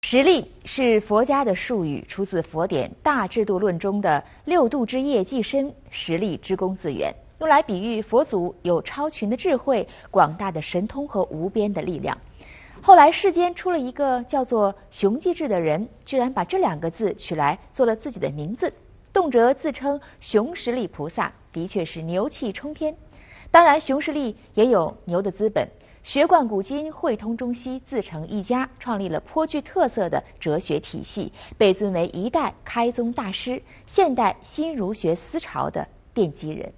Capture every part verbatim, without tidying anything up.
实力是佛家的术语，出自佛典《大制度论》中的六度之业既深，实力之功自远，用来比喻佛祖有超群的智慧、广大的神通和无边的力量。后来世间出了一个叫做熊继智的人，居然把这两个字取来做了自己的名字，动辄自称熊十力菩萨，的确是牛气冲天。当然，熊十力也有牛的资本。学贯古今，汇通中西，自成一家，创立了颇具特色的哲学体系，被尊为一代开宗大师，现代新儒学思潮的奠基人。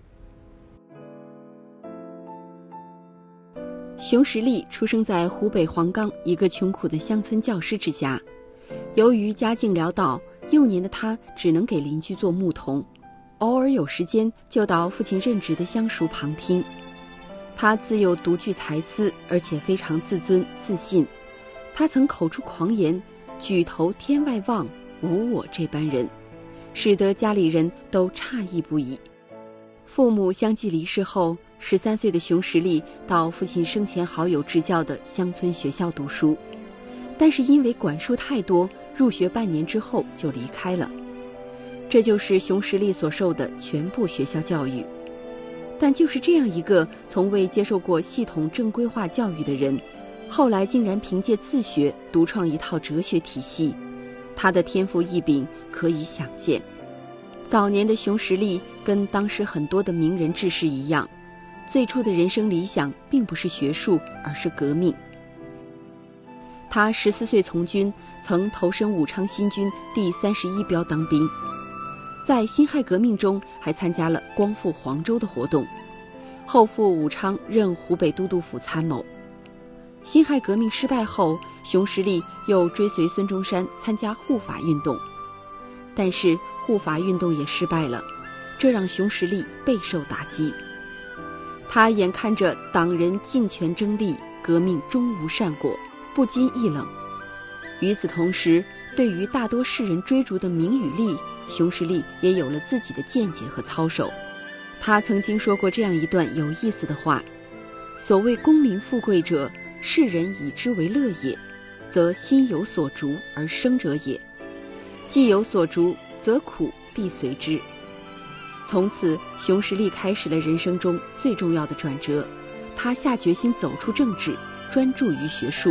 熊十力出生在湖北黄冈一个穷苦的乡村教师之家，由于家境潦倒，幼年的他只能给邻居做牧童，偶尔有时间就到父亲任职的乡塾旁听。他自幼独具才思，而且非常自尊自信。他曾口出狂言，举头天外望，无我这般人，使得家里人都诧异不已。父母相继离世后，十三岁的熊十力到父亲生前好友执教的乡村学校读书，但是因为管束太多，入学半年之后就离开了。这就是熊十力所受的全部学校教育。但就是这样一个从未接受过系统正规化教育的人，后来竟然凭借自学独创一套哲学体系，他的天赋异禀可以想见。早年的熊十力跟当时很多的名人志士一样，最初的人生理想并不是学术，而是革命。他十四岁从军，曾投身武昌新军第三十一标当兵。在辛亥革命中还参加了光复黄州的活动，后赴武昌任湖北都督府参谋。辛亥革命失败后，熊十力又追随孙中山参加护法运动，但是护法运动也失败了，这让熊十力备受打击。他眼看着党人尽权争利，革命终无善果，不禁一冷。与此同时，对于大多世人追逐的名与利，熊十力也有了自己的见解和操守。他曾经说过这样一段有意思的话：所谓功名富贵者，世人以之为乐也，则心有所逐而生者也；既有所逐，则苦必随之。从此，熊十力开始了人生中最重要的转折，他下决心走出政治，专注于学术。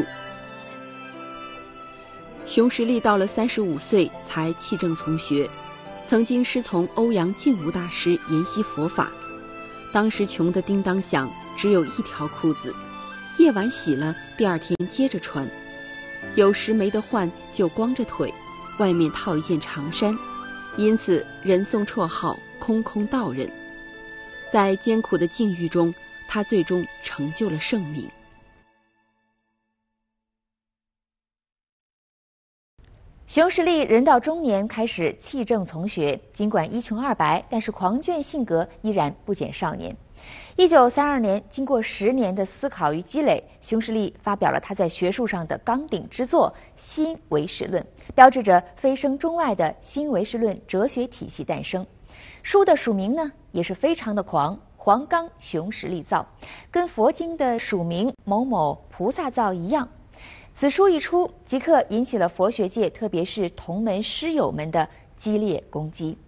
熊十力到了三十五岁才弃政从学，曾经师从欧阳靖无大师研习佛法。当时穷得叮当响，只有一条裤子，夜晚洗了，第二天接着穿。有时没得换，就光着腿，外面套一件长衫，因此人送绰号空空道人。在艰苦的境遇中，他最终成就了盛名。 熊十力人到中年开始弃政从学，尽管一穷二白，但是狂狷性格依然不减少年。一九三二年，经过十年的思考与积累，熊十力发表了他在学术上的纲鼎之作《新唯识论》，标志着飞升中外的新唯识论哲学体系诞生。书的署名呢也是非常的狂，黄冈熊十力造，跟佛经的署名某某菩萨造一样。此书一出，即刻引起了佛学界，特别是同门师友们的激烈攻击。